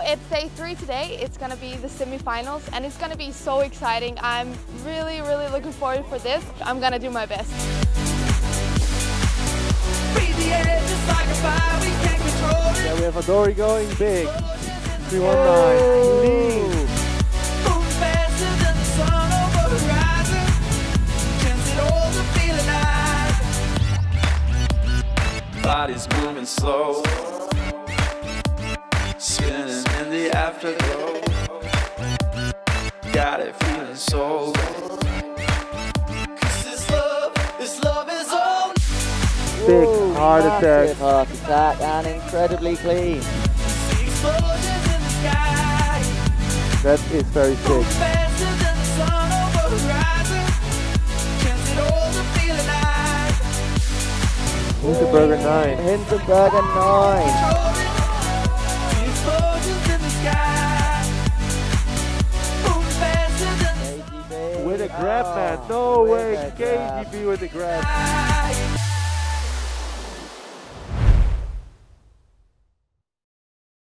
it's day 3 today. It's going to be the semi-finals and it's going to be so exciting. I'm really looking forward for this. I'm going to do my best. Yeah, we have Adori going big. 319. Lean. Body's moving slow, spinning in the afterglow. Got it feeling so good. 'Cause this love is all. Big heart attack. Heart attack and incredibly clean. That is very sick. Hindenburger 9. Hindenburger 9. With a grab, man. No way. KGB with a grab.